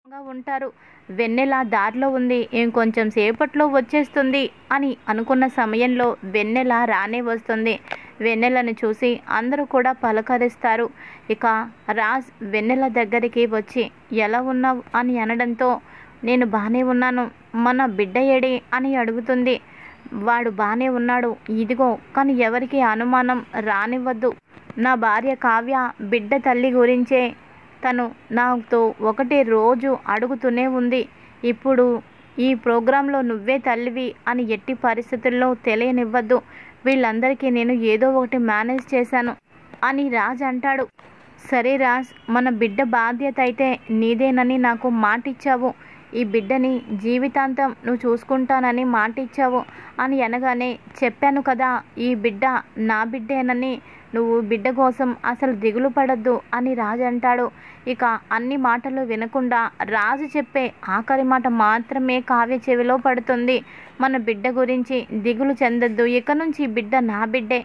ఉంటారు. వెన్నెల దారిలో ఉంది, ఇంకొంచెం సేపట్లో వచ్చేస్తుంది అని అనుకున్న సమయంలో వెన్నెల రానే వస్తుంది. వెన్నెలను చూసి అందరూ కూడా పలకరిస్తారు. ఇక రాజ్ వెన్నెల దగ్గరికి వచ్చి ఎలా ఉన్నావు అని అనడంతో నేను బాగానే ఉన్నాను, మన బిడ్డ ఏడి అని అడుగుతుంది. వాడు బాగానే ఉన్నాడు, ఇదిగో, కానీ ఎవరికి అనుమానం రానివ్వద్దు. నా భార్య కావ్య బిడ్డ తల్లి గురించే తను నాతో ఒకటి రోజు అడుగుతూనే ఉంది. ఇప్పుడు ఈ ప్రోగ్రాంలో నువ్వే తల్లివి అని ఎట్టి పరిస్థితుల్లో తెలియనివ్వద్దు. వీళ్ళందరికీ నేను ఏదో ఒకటి మేనేజ్ చేశాను అని రాజ్ అంటాడు. సరే రాజ్, మన బిడ్డ బాధ్యత అయితే నీదేనని నాకు మాటిచ్చావు. ఈ బిడ్డని జీవితాంతం నువ్వు చూసుకుంటానని మాటిచ్చావు అని అనగానే చెప్పాను కదా, ఈ బిడ్డ నా బిడ్డేనని, నువ్వు బిడ్డ కోసం అసలు దిగులు పడద్దు అని రాజు అంటాడు. ఇక అన్ని మాటలు వినకుండా రాజు చెప్పే ఆఖరి మాట మాత్రమే కావ్య చెవిలో పడుతుంది. మన బిడ్డ గురించి దిగులు చెందొద్దు, ఇక నుంచి బిడ్డ నా బిడ్డే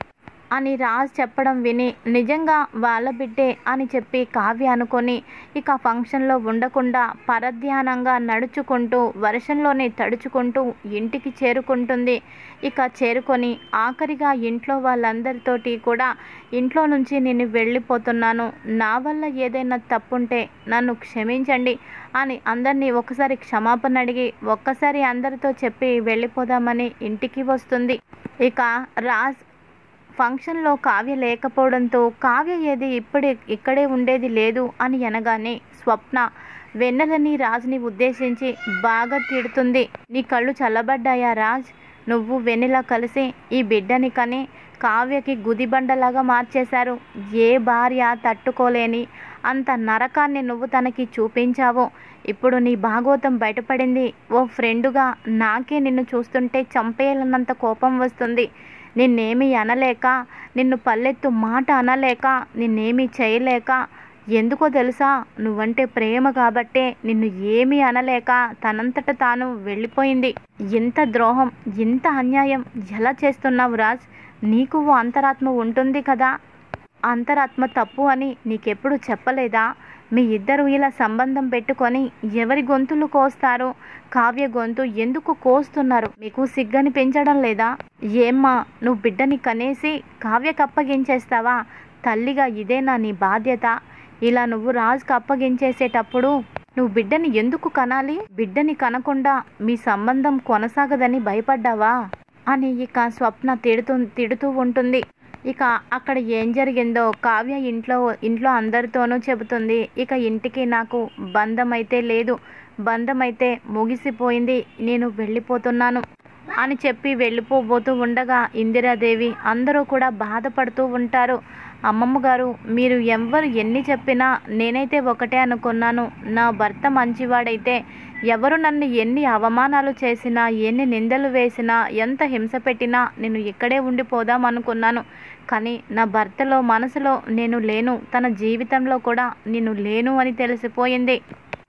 అని రాజ్ చెప్పడం విని నిజంగా వాళ్ళ బిడ్డే అని చెప్పి కావ్య అనుకొని ఇక ఫంక్షన్లో ఉండకుండా పరధ్యానంగా నడుచుకుంటూ వర్షంలోనే తడుచుకుంటూ ఇంటికి చేరుకుంటుంది. ఇక చేరుకొని ఆఖరిగా ఇంట్లో వాళ్ళందరితోటి కూడా ఇంట్లో నుంచి నేను వెళ్ళిపోతున్నాను, నా వల్ల ఏదైనా తప్పుంటే నన్ను క్షమించండి అని అందరినీ ఒకసారి క్షమాపణ అడిగి ఒక్కసారి అందరితో చెప్పి వెళ్ళిపోదామని ఇంటికి వస్తుంది. ఇక రాజ్ ఫంక్షన్లో కావ్య లేకపోవడంతో కావ్య ఏది ఇక్కడే ఉండేది లేదు అని అనగానే స్వప్న వెన్నెలని రాజ్ని ఉద్దేశించి బాగా తిడుతుంది. నీ కళ్ళు చల్లబడ్డాయా రాజ్, నువ్వు వెన్నెల కలిసి ఈ బిడ్డని కని కావ్యకి గుదిబండలాగా మార్చేశారు. ఏ భార్య తట్టుకోలేని అంత నరకాన్ని నువ్వు తనకి చూపించావు. ఇప్పుడు నీ భాగోతం బయటపడింది. ఓ ఫ్రెండుగా నాకే నిన్ను చూస్తుంటే చంపేయాలన్నంత కోపం వస్తుంది. నిన్నేమీ అనలేక, నిన్ను పల్లెత్తు మాట అనలేక, నిన్నేమీ చేయలేక, ఎందుకో తెలుసా, నువ్వంటే ప్రేమ కాబట్టే నిన్ను ఏమీ అనలేక తనంతట తాను వెళ్ళిపోయింది. ఇంత ద్రోహం, ఇంత అన్యాయం ఎలా చేస్తున్నావు రాజ్? నీకు ఓ అంతరాత్మ ఉంటుంది కదా, అంతరాత్మ తప్పు అని నీకెప్పుడు చెప్పలేదా? మీ ఇద్దరు ఇలా సంబంధం పెట్టుకొని ఎవరి గొంతులు కోస్తారు? కావ్య గొంతు ఎందుకు కోస్తున్నారు? మీకు సిగ్గని పెంచడం లేదా? ఏమ్మా, నువ్వు బిడ్డని కనేసి కావ్యకు అప్పగించేస్తావా? తల్లిగా ఇదేనా నీ బాధ్యత? ఇలా నువ్వు రాజుకు అప్పగించేసేటప్పుడు నువ్వు బిడ్డని ఎందుకు కనాలి? బిడ్డని కనకుండా మీ సంబంధం కొనసాగదని భయపడ్డావా అని ఇక స్వప్న తిడుతూ ఉంటుంది. ఇక అక్కడ ఏం జరిగిందో కావ్య ఇంట్లో అందరితోనూ చెబుతుంది. ఇక ఇంటికి నాకు బంధం అయితే లేదు, బంధం అయితే ముగిసిపోయింది, నేను వెళ్ళిపోతున్నాను అని చెప్పి వెళ్ళిపోబోతూ ఉండగా ఇందిరాదేవి అందరూ కూడా బాధపడుతూ ఉంటారు. అమ్మమ్మ గారు, మీరు ఎవ్వరు ఎన్ని చెప్పినా నేనైతే ఒకటే అనుకున్నాను, నా భర్త మంచివాడైతే ఎవరు నన్ను ఎన్ని అవమానాలు చేసినా, ఎన్ని నిందలు వేసినా, ఎంత హింస పెట్టినా నేను ఇక్కడే ఉండిపోదాం అనుకున్నాను. కానీ నా భర్తలో మనసులో నేను లేను, తన జీవితంలో కూడా నేను లేను అని తెలిసిపోయింది.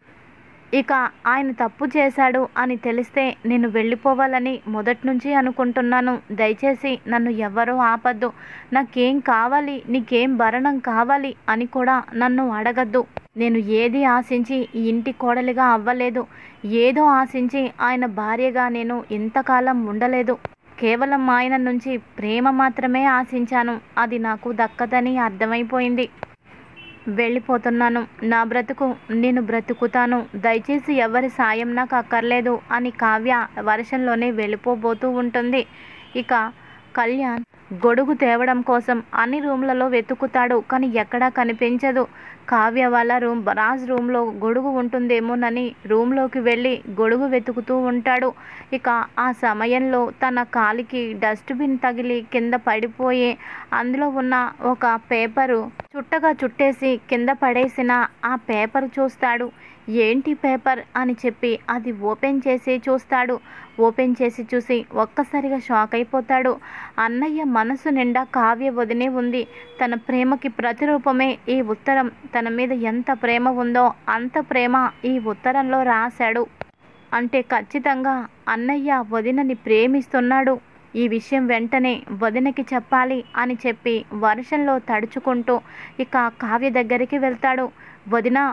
ఇక ఆయన తప్పు చేశాడు అని తెలిస్తే నేను వెళ్ళిపోవాలని మొదటి నుంచి అనుకుంటున్నాను. దయచేసి నన్ను ఎవ్వరూ ఆపద్దు. నాకేం కావాలి, నీకేం భరణం కావాలి అని కూడా నన్ను అడగద్దు. నేను ఏది ఆశించి ఈ ఇంటి కోడలిగా అవ్వలేదు, ఏదో ఆశించి ఆయన భార్యగా నేను ఇంతకాలం ఉండలేదు. కేవలం ఆయన నుంచి ప్రేమ మాత్రమే ఆశించాను, అది నాకు దక్కదని అర్థమైపోయింది. వెళ్ళిపోతున్నాను, నా బ్రతుకు నేను బ్రతుకుతాను, దయచేసి ఎవరి సాయం నాకు అక్కర్లేదు అని కావ్య వర్షంలోనే వెళ్ళిపోబోతూ ఉంటుంది. ఇక కళ్యాణ్ గొడుగు తేవడం కోసం అన్ని రూమ్లలో వెతుకుతాడు, కానీ ఎక్కడా కనిపించదు. కావ్య వాళ్ళ రాజ్ రూమ్లో గొడుగు ఉంటుందేమోనని రూమ్లోకి వెళ్ళి గొడుగు వెతుకుతూ ఉంటాడు. ఇక ఆ సమయంలో తన కాలికి డస్ట్బిన్ తగిలి కింద పడిపోయి అందులో ఉన్న ఒక పేపరు చుట్టగా చుట్టేసి కింద పడేసిన ఆ పేపర్ చూస్తాడు. ఏంటి పేపర్ అని చెప్పి అది ఓపెన్ చేసి చూస్తాడు. ఓపెన్ చేసి చూసి ఒక్కసారిగా షాక్ అయిపోతాడు. అన్నయ్య మనసు నిండా కావ్య వదినే ఉంది. తన ప్రేమకి ప్రతిరూపమే ఈ ఉత్తరం. తన మీద ఎంత ప్రేమ ఉందో అంత ప్రేమ ఈ ఉత్తరంలో రాశాడు. అంటే ఖచ్చితంగా అన్నయ్య వదినని ప్రేమిస్తున్నాడు. ఈ విషయం వెంటనే వదినకి చెప్పాలి అని చెప్పి వర్షంలో తడుచుకుంటూ ఇక కావ్య దగ్గరికి వెళ్తాడు. వదిన,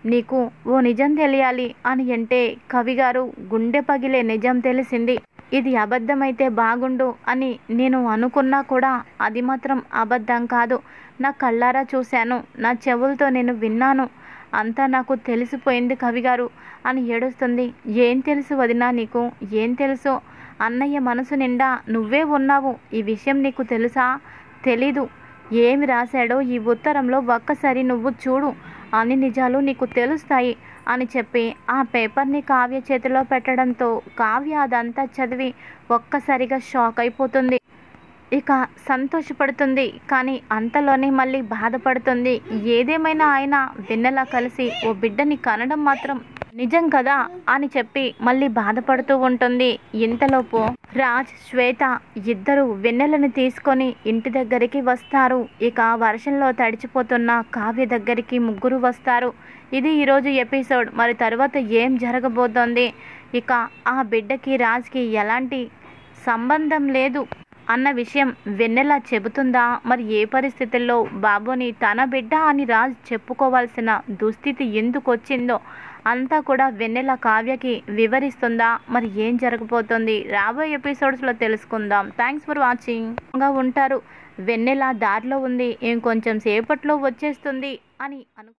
నీకు ఓ నిజం తెలియాలి అని అంటే కవిగారు గుండె పగిలే నిజం తెలిసింది. ఇది అబద్ధమైతే బాగుండు అని నేను అనుకున్నా కూడా అది మాత్రం అబద్ధం కాదు. నా కళ్ళారా చూశాను, నా చెవులతో నేను విన్నాను, అంతా నాకు తెలిసిపోయింది కవిగారు అని ఏడుస్తుంది. ఏం తెలుసు వదినా నీకు, ఏం తెలుసు? అన్నయ్య మనసు నిండా నువ్వే ఉన్నావు. ఈ విషయం నీకు తెలుసా? తెలీదు. ఏమి రాశాడో ఈ ఉత్తరంలో ఒక్కసారి నువ్వు చూడు, అన్ని నిజాలు నీకు తెలుస్తాయి అని చెప్పి ఆ పేపర్ని కావ్య చేతిలో పెట్టడంతో కావ్య అదంతా చదివి ఒక్కసారిగా షాక్ అయిపోతుంది. ఇక సంతోషపడుతుంది, కానీ అంతలోనే మళ్ళీ బాధపడుతుంది. ఏదేమైనా ఆయన వెన్నెల కలిసి ఓ బిడ్డని కనడం మాత్రం నిజం కదా అని చెప్పి మళ్ళీ బాధపడుతూ ఉంటుంది. ఇంతలోపు రాజ్, శ్వేత ఇద్దరు వెన్నెలని తీసుకొని ఇంటి దగ్గరికి వస్తారు. ఇక వర్షంలో తడిచిపోతున్న కావ్య దగ్గరికి ముగ్గురు వస్తారు. ఇది ఈరోజు ఎపిసోడ్. మరి తర్వాత ఏం జరగబోతోంది? ఇక ఆ బిడ్డకి రాజ్కి ఎలాంటి సంబంధం లేదు అన్న విషయం వెన్నెల చెబుతుందా? మరి ఏ పరిస్థితుల్లో బాబుని తన బిడ్డ అని రాజ్ చెప్పుకోవాల్సిన దుస్థితి ఎందుకు వచ్చిందో అంతా కూడా వెన్నెల కావ్యకి వివరిస్తుందా? మరి ఏం జరగబోతోంది రాబోయే ఎపిసోడ్స్లో తెలుసుకుందాం. Thanks for watching. ఉంటారు. వెన్నెల దారిలో ఉంది, ఇంకొంచెం సేపట్లో వచ్చేస్తుంది అని